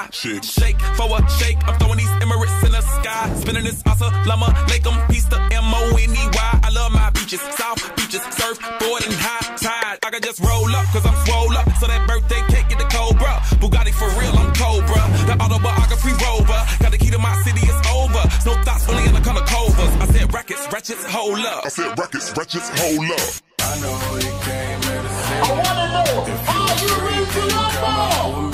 I shake for a shake. I'm throwing these Emirates in the sky. Spinning this Assalamu alaikum, peace to M-O-N-E-Y. I love my beaches, south beaches, surfboard and high tide. I can just roll up, cause I'm swole up. So that birthday cake get the Cobra. Bugatti for real, I'm Cobra. The autobiography rover. Got the key to my city, it's over. No thoughts, only in the color covers. I said rackets, ratchets, hold up. I said rackets, ratchets, hold up. I know you came here to see. I wanna know, are you ready to love more?